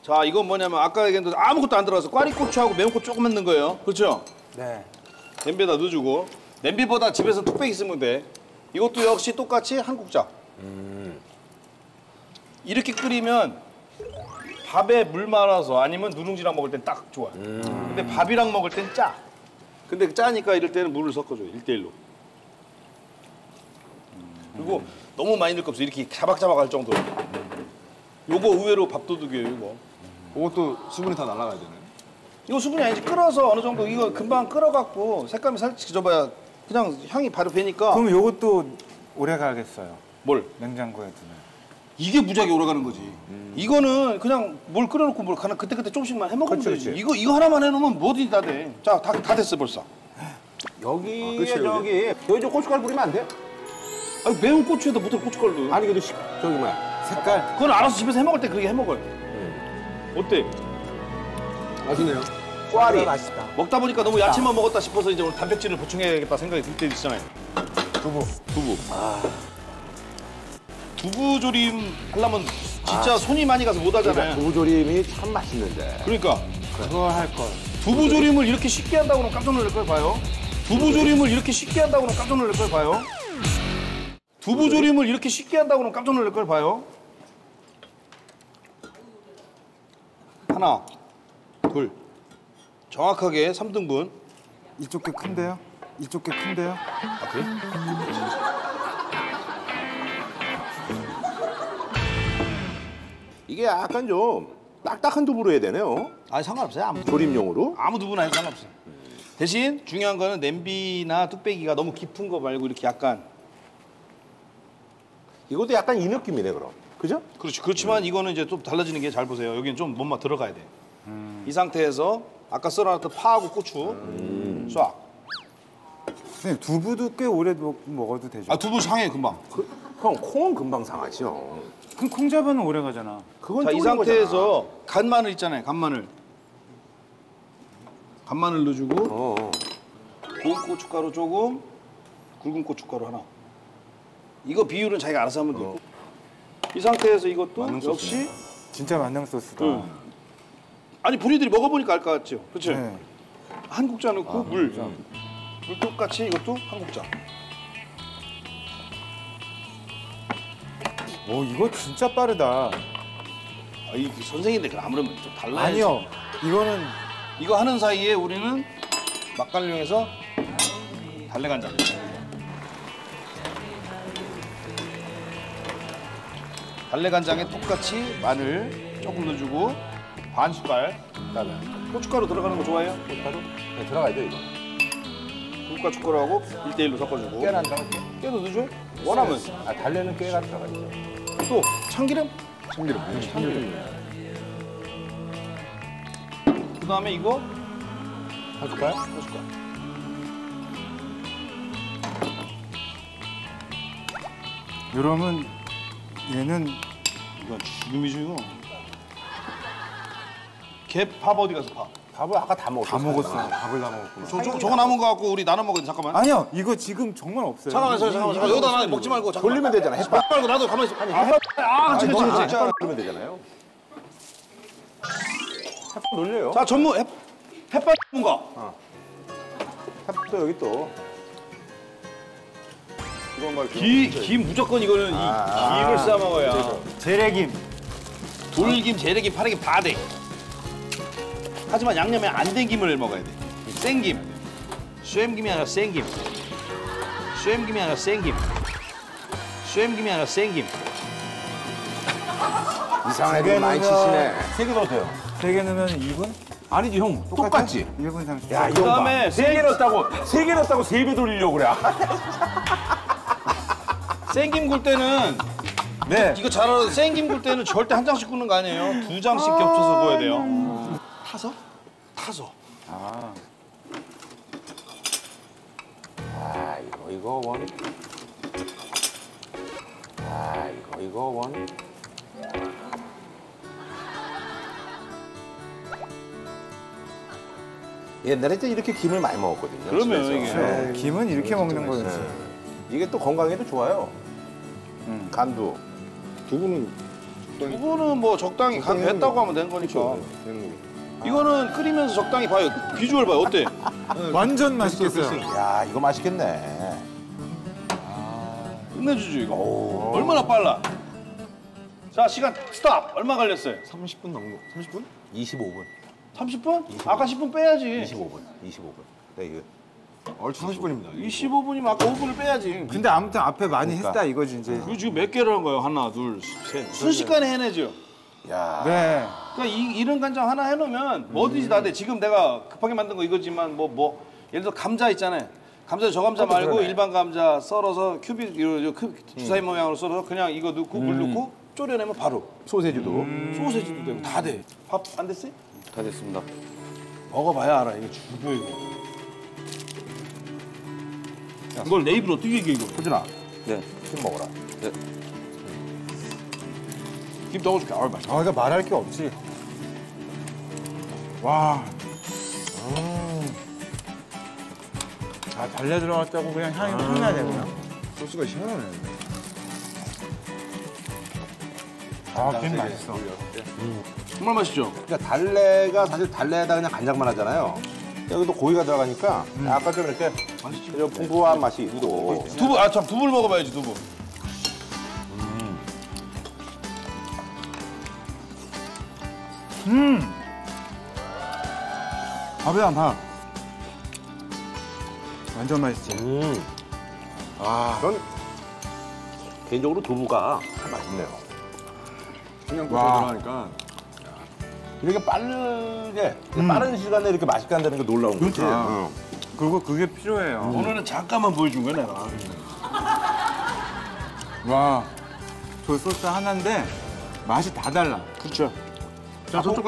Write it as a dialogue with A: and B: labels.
A: 자, 이건 뭐냐면 아까 얘기했는데 아무것도 안 들어가서 꽈리고추하고 매운 고추 조금 넣는 거예요. 그렇죠?
B: 네.
A: 냄비에다 넣어주고 냄비보다 집에서 뚝배기 쓰면 돼. 이것도 역시 똑같이 한 국자. 이렇게 끓이면 밥에 물 말아서 아니면 누룽지랑 먹을 땐 딱 좋아요. 근데 밥이랑 먹을 땐 짜. 근데 짜니까 이럴 때는 물을 섞어줘요. 1대1로. 그리고 너무 많이 넣을 거 없어. 이렇게 자박자박 할 정도로. 요거 의외로 밥도둑이에요, 이거.
C: 그것도 수분이 다 날아가야 되네.
A: 이거 수분이 아니지. 끓어서 어느 정도 이거 금방 끓어갖고 색감이 살짝 져봐야 그냥 향이 바로 배니까.
B: 그럼 요것도 오래 가겠어요.
A: 뭘?
B: 냉장고에 두면.
A: 이게 무지하게 오래 가는 거지. 이거는 그냥 뭘 끓여놓고 뭘 하나 그때그때 조금씩만 해먹으면 되지. 이거 하나만 해놓으면 뭐든지 다 돼. 자, 다 됐어 벌써.
D: 여기에 저기 저 고춧가루 뿌리면 안 돼?
A: 아니 매운 고추에다 못할 고춧가루.
D: 아니 그래도 저기 뭐야
B: 색깔.
A: 그건 알아서 집에서 해먹을 때 그렇게 해먹어요. 어때?
D: 맛있네요. 꽈리.
B: 맛있다.
A: 먹다 보니까 너무 야채만 먹었다 싶어서 이제 오늘 단백질을 보충해야겠다 생각이 들 때 있잖아요. 두부. 두부 조림 하려면 진짜 손이 많이 가서 못 하잖아요.
D: 두부조림이 참 맛있는데.
A: 그러니까
B: 그거 할 걸.
A: 두부 조림을 이렇게 쉽게 한다고는 깜짝 놀랄 걸 봐요. 두부 조림을 이렇게 쉽게 한다고는 깜짝 놀랄 걸 봐요. 두부 조림을 이렇게 쉽게 한다고는 깜짝 놀랄 걸 봐요. 하나, 둘. 정확하게 3등분.
B: 이쪽 게 큰데요? 이쪽 게 큰데요?
A: 아, 그래?
D: 이게 약간 좀 딱딱한 두부로 해야 되네요.
A: 아니 상관없어요.
D: 조림용으로.
A: 아무 두부나 해도 상관없어요. 대신 중요한 거는 냄비나 뚝배기가 너무 깊은 거 말고 이렇게 약간.
D: 이것도 약간 이 느낌이네 그럼. 그죠?
A: 그렇지. 그렇지만 이거는 이제 좀 달라지는 게 잘 보세요. 여기는 좀 뭔가 들어가야 돼. 이 상태에서 아까 썰어놨던 파하고 고추 쏴.
B: 선생님 두부도 꽤 오래 먹어도 되죠?
A: 아, 두부 상해 금방.
D: 그럼 콩은 금방 상하죠.
B: 그럼 콩자반은 오래 가잖아.
D: 그건
A: 자, 이
D: 쫄린
A: 상태에서 간마늘 있잖아요. 간마늘. 간마늘 넣어주고 고운 고춧가루 조금, 굵은 고춧가루 하나. 이거 비율은 자기가 알아서 하면 되고. 이 상태에서 이것도 역시
B: 진짜 만능 소스다.
A: 아니 본인들이 먹어보니까 알 것 같죠? 그렇죠?
B: 네.
A: 한 국자 넣고 물 똑같이 이것도 한 국자.
B: 오 이거 진짜 빠르다.
A: 아, 이 선생님들 아무래도 좀 달라요.
B: 아니요. 이거는
A: 이거 하는 사이에 우리는 맛간용해서 달래간장. 달래간장에 똑같이 마늘 조금 넣어주고 반 숟갈.
D: 그다음에
A: 고춧가루 들어가는 거 좋아해요?
D: 고춧가루? 네, 들어가야죠 이거.
A: 고춧가루하고 1대1로 섞어주고.
D: 깨는 안 들어가죠.
A: 깨도 넣어줘요? 원하면.
D: 아 달래는 깨가 들어가죠.
A: 또 참기름?
C: 참기름.
A: 그다음에 이거
D: 한 숟갈?
A: 한 숟갈.
B: 이러면 얘는
A: 이건 지금이죠 이거. 밥 어디 가서 밥?
D: 밥을 아까 다 먹었어.
B: 다 먹었어. 밥을 다 먹었구나.
A: 저거 남은 거 갖고 우리 나눠 먹어야 돼. 잠깐만.
B: 아니요. 이거 지금 정말 없어요.
A: 잠깐만. 여기다 나 먹지 말고. 잠깐만.
D: 돌리면 되잖아. 햇밥.
A: 먹지 말고 나도 가만히 있어. 그렇지.
D: 햇밥 돌리면 되잖아요. 햇밥 돌려요.
A: 자, 전무 햇밥 전문가.
D: 햇밥도 여기 또. 이건 막
A: 김 무조건 이거는 이 김을 싸 먹어야.
B: 재래김.
A: 돌김, 재래김, 파래김 다 돼. 하지만 양념에 안 된 김을 먹어야 돼. 생김. 쇠김이 아니라 생김. 쇠김이 아니라 생김. 쇠김이 아니라 생김.
D: 이상한 애들 많이 치시네. 3개 넣어도 돼요.
B: 3개 넣으면 2분?
D: 아니지 형. 똑같지.
B: 1분 30초.
D: 야 이거
A: 그다음에
D: 3개 넣었다고 3개 넣었다고 3배 돌리려고 그래.
A: 생김 굴 때는
B: 네.
A: 이거 잘 알아. 생김 굴 때는 절대 한 장씩 굽는 거 아니에요. 2장씩 겹쳐서 구워야 돼요. 타서.
D: 이거 원. 이거 원. 옛날에 때 이렇게 김을 많이 먹었거든요.
A: 그러면
D: 집에서.
A: 이게.
B: 네, 김은 이렇게 먹는 거였지.
D: 이게 또 건강에도 좋아요. 간두.
A: 두부는 두부는 뭐 적당히 간 뱄다고 하면 된 거니까.
C: 되는
A: 이거는 끓이면서 적당히 봐요. 비주얼 봐요. 어때?
B: 완전 맛있겠어요.
D: 야, 이거 맛있겠네.
A: 끝내주죠 이거. 얼마나 빨라? 자 시간 스탑. 얼마 걸렸어요?
C: 30분 넘는 거. 30분?
D: 25분.
A: 30분? 아까 10분 빼야지.
D: 25분. 25분. 네, 이거.
C: 얼추 30분입니다.
A: 25분이면 아까 5분을 빼야지.
B: 근데 아무튼 앞에 많이 했다 이거지 이제.
A: 이거 지금 몇 개를 한 거예요? 하나, 둘, 셋. 순식간에 해내죠.
D: 야.
B: 네.
A: 그러니까 이런 간장 하나 해놓으면 뭐든지 다 돼. 지금 내가 급하게 만든 거 이거지만 예를 들어 감자 있잖아요. 감자 저 감자 말고
D: 그러네.
A: 일반 감자 썰어서 큐빅 주사위 모양으로 썰어서 그냥 이거 넣고 물 넣고 졸여내면 바로
D: 소세지도.
A: 소세지도 되고 다 돼. 밥 안 됐어요? 다 됐습니다. 먹어봐야 알아. 이거 죽여 이거. 이걸 내 입으로 어떻게 이겨 이거?
D: 호준아,
A: 네.
D: 김 먹어라.
A: 김 넣어줄게. 아 맛있어.
B: 아, 이거 말할 게 없지. 와. 아, 달래 들어갔다고 그냥 향이 확 나네 그냥.
C: 소스가 시원하네.
B: 아, 김 맛있어.
A: 정말 맛있죠?
D: 그러니까 달래가 사실 달래에다 그냥 간장만 하잖아요. 여기도 고기가 들어가니까 약간 좀 이렇게 좀 풍부한 맛이 있고.
A: 두부 참 두부를 먹어봐야지 두부.
B: 밥이랑 밥. 완전 맛있지.
D: 전 개인적으로 두부가 참 맛있네요.
C: 청양고추
B: 와.
C: 들어가니까.
D: 이렇게 빠른 시간에 이렇게 맛있게 한다는 게 놀라운 거지.
B: 그렇죠. 그리고 그게 필요해요.
A: 오늘은 잠깐만 보여준 거야 내가.
B: 와. 저 소스 하나인데 맛이 다 달라.
A: 그렇죠. 자 저쪽